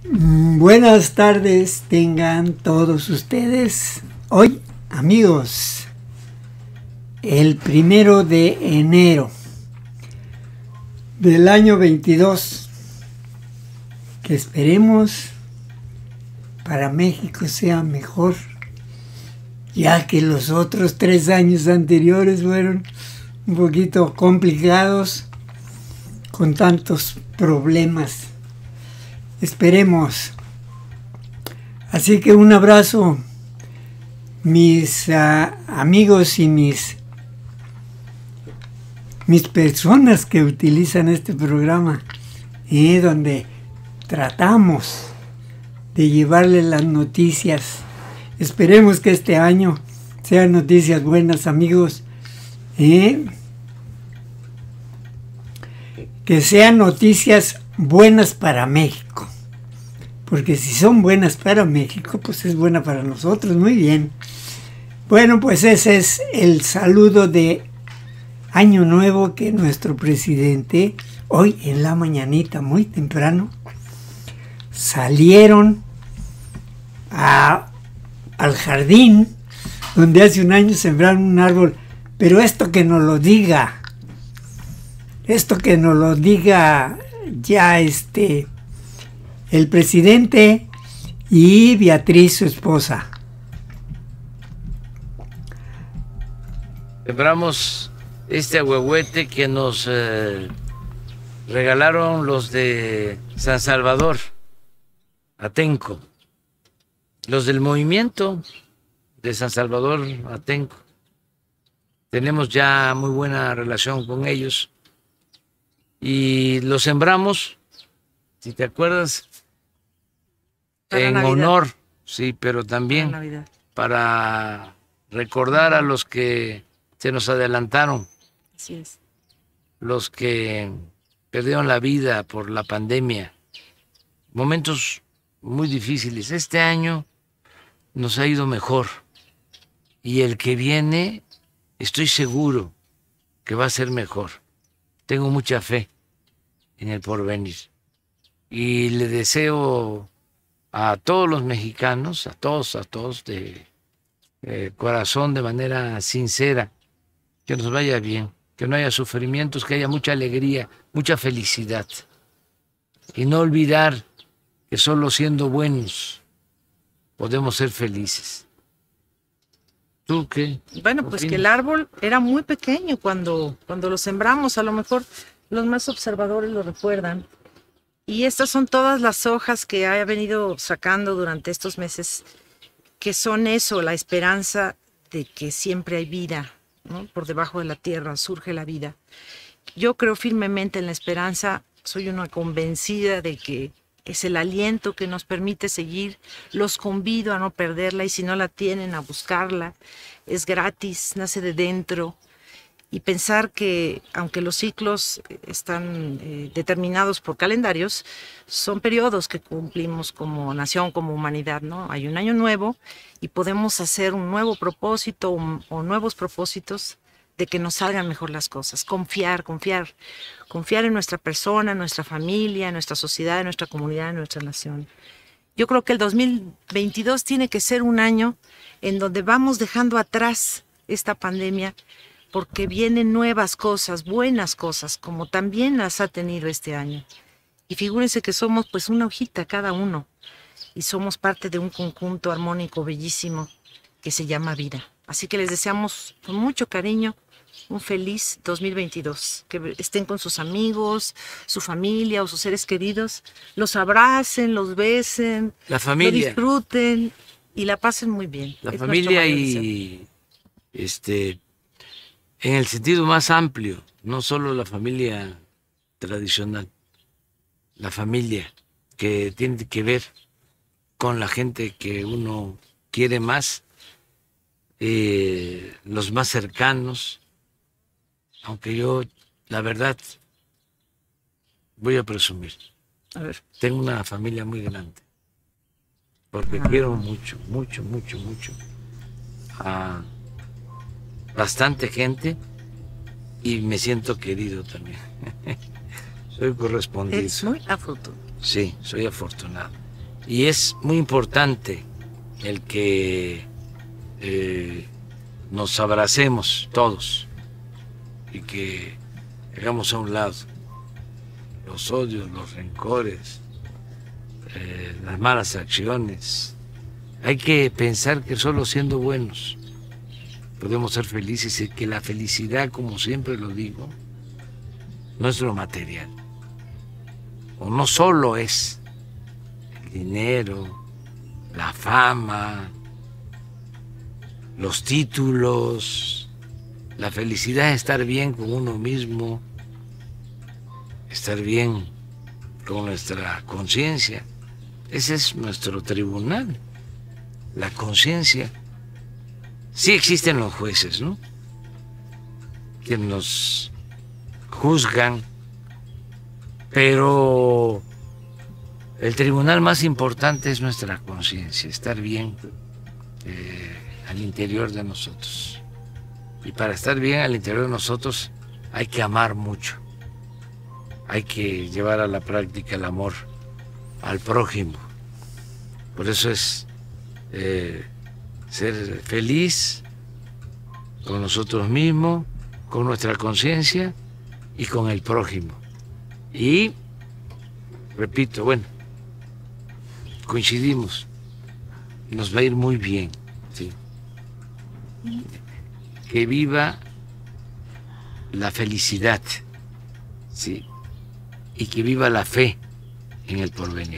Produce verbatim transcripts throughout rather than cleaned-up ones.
Buenas tardes tengan todos ustedes. Hoy, amigos, el primero de enero del año veintidós, que esperemos para México sea mejor, ya que los otros tres años anteriores fueron un poquito complicados con tantos problemas. Esperemos. Así que un abrazo, mis uh, amigos y mis, mis personas que utilizan este programa, eh, donde tratamos de llevarles las noticias. Esperemos que este año sean noticias buenas, amigos. Eh, que sean noticias buenas para México, porque si son buenas para México, pues es buena para nosotros. Muy bien. Bueno, pues ese es el saludo de Año Nuevo que nuestro presidente, hoy en la mañanita, muy temprano, salieron a, al jardín donde hace un año sembraron un árbol. Pero esto que nos lo diga, esto que nos lo diga ya este el presidente y Beatriz, su esposa. Sembramos este ahuehuete que nos eh, regalaron los de San Salvador, Atenco, los del movimiento de San Salvador, Atenco. Tenemos ya muy buena relación con ellos y los sembramos, si te acuerdas, para en Navidad. honor, sí, pero también para, Navidad. para recordar a los que se nos adelantaron, Así es. los que perdieron la vida por la pandemia, momentos muy difíciles. Este año nos ha ido mejor y el que viene estoy seguro que va a ser mejor. Tengo mucha fe en el porvenir y le deseo a todos los mexicanos, a todos, a todos de eh, corazón, de manera sincera, que nos vaya bien, que no haya sufrimientos, que haya mucha alegría, mucha felicidad. Y no olvidar que solo siendo buenos podemos ser felices. ¿Tú qué? Bueno, pues opinas? Que el árbol era muy pequeño cuando, cuando lo sembramos, a lo mejor los más observadores lo recuerdan. Y estas son todas las hojas que ha venido sacando durante estos meses, que son eso, la esperanza de que siempre hay vida, ¿no? Por debajo de la tierra surge la vida. Yo creo firmemente en la esperanza, soy una convencida de que es el aliento que nos permite seguir. Los convido a no perderla y si no la tienen, a buscarla. Es gratis, nace de dentro. Y pensar que, aunque los ciclos están eh, determinados por calendarios, son periodos que cumplimos como nación, como humanidad, ¿no? Hay un año nuevo y podemos hacer un nuevo propósito o, o nuevos propósitos de que nos salgan mejor las cosas. Confiar, confiar. Confiar en nuestra persona, en nuestra familia, en nuestra sociedad, en nuestra comunidad, en nuestra nación. Yo creo que el dos mil veintidós tiene que ser un año en donde vamos dejando atrás esta pandemia, porque vienen nuevas cosas, buenas cosas, como también las ha tenido este año. Y figúrense que somos pues una hojita cada uno, y somos parte de un conjunto armónico bellísimo que se llama vida. Así que les deseamos con mucho cariño un feliz dos mil veintidós, que estén con sus amigos, su familia o sus seres queridos, los abracen, los besen, la familia, lo disfruten y la pasen muy bien. La es familia y este en el sentido más amplio, no solo la familia tradicional, la familia que tiene que ver con la gente que uno quiere más, eh, los más cercanos, aunque yo, la verdad, voy a presumir. A ver. Tengo una familia muy grande, porque ah. quiero mucho, mucho, mucho, mucho a bastante gente y me siento querido también. Soy correspondido. Es muy afortunado. Sí, soy afortunado. Y es muy importante el que eh, nos abracemos todos y que hagamos a un lado los odios, los rencores, eh, las malas acciones. Hay que pensar que solo siendo buenos podemos ser felices y que la felicidad, como siempre lo digo, no es lo material, o no solo es el dinero, la fama, los títulos. La felicidad es estar bien con uno mismo, estar bien con nuestra conciencia. Ese es nuestro tribunal, la conciencia. Sí existen los jueces, ¿no?, que nos juzgan, pero el tribunal más importante es nuestra conciencia, estar bien eh, al interior de nosotros. Y para estar bien al interior de nosotros hay que amar mucho, hay que llevar a la práctica el amor al prójimo. Por eso es eh, ser feliz con nosotros mismos, con nuestra conciencia y con el prójimo. Y, repito, bueno, coincidimos, nos va a ir muy bien, ¿sí? Que viva la felicidad, ¿sí?, y que viva la fe en el porvenir.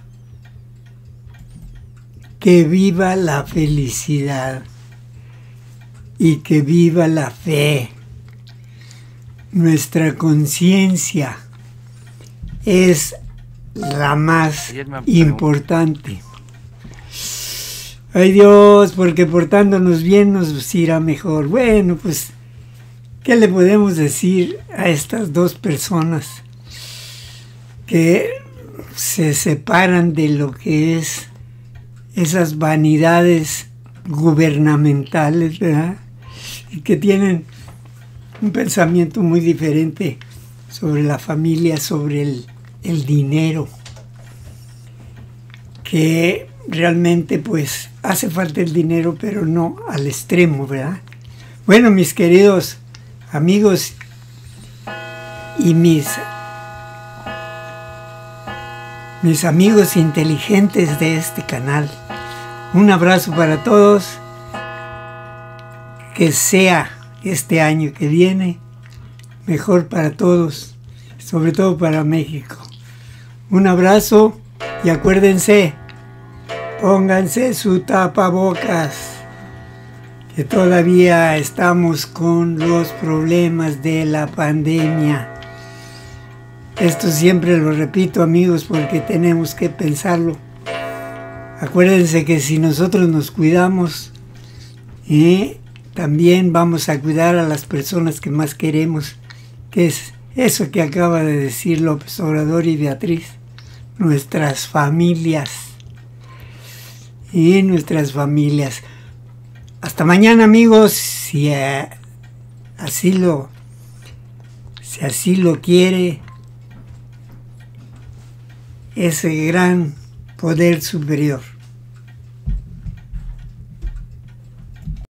Que viva la felicidad y que viva la fe. Nuestra conciencia es la más importante. Ay Dios, porque portándonos bien nos irá mejor. Bueno, pues, ¿qué le podemos decir a estas dos personas que se separan de lo que es esas vanidades gubernamentales, ¿verdad?, y que tienen un pensamiento muy diferente sobre la familia, sobre el, el dinero, que realmente pues hace falta el dinero, pero no al extremo, ¿verdad? Bueno, mis queridos amigos y mis, mis amigos inteligentes de este canal, un abrazo para todos, que sea este año que viene mejor para todos, sobre todo para México. Un abrazo y acuérdense, pónganse su tapabocas, que todavía estamos con los problemas de la pandemia. Esto siempre lo repito, amigos, porque tenemos que pensarlo. Acuérdense que si nosotros nos cuidamos, ¿eh?, también vamos a cuidar a las personas que más queremos, que es eso que acaba de decir López Obrador y Beatriz, nuestras familias. Y nuestras familias. Hasta mañana, amigos, si eh, así lo, si así lo quiere ese gran poder superior.